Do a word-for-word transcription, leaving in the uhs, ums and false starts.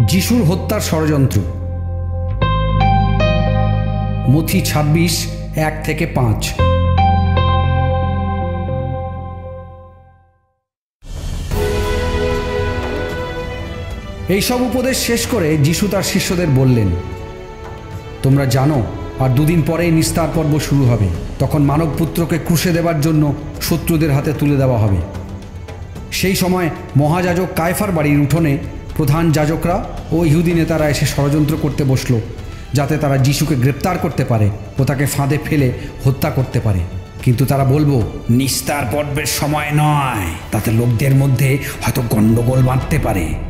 যিশুর হত্যার ষড়যন্ত্র। মথি ছাব্বিশ এক থেকে পাঁচ। এইসব উপদেশ শেষ করে যিশু তার শিষ্যদের বললেন, তোমরা জানো আর দুদিন পরেই নিস্তার পর্ব শুরু হবে। তখন মানবপুত্রকে ক্রুশে দেবার জন্য শত্রুদের হাতে তুলে দেওয়া হবে। সেই সময় মহাযাজক কায়ফার বাড়ির উঠোনে প্রধান যাজকরা ও ইহুদি নেতারা এসে ষড়যন্ত্র করতে বসল, যাতে তারা যিশুকে গ্রেপ্তার করতে পারে ও তাকে ফাঁদে ফেলে হত্যা করতে পারে। কিন্তু তারা বলবো, নিস্তার পর্বের সময় নয়, তাতে লোকদের মধ্যে হয়তো গণ্ডগোল বাঁধতে পারে।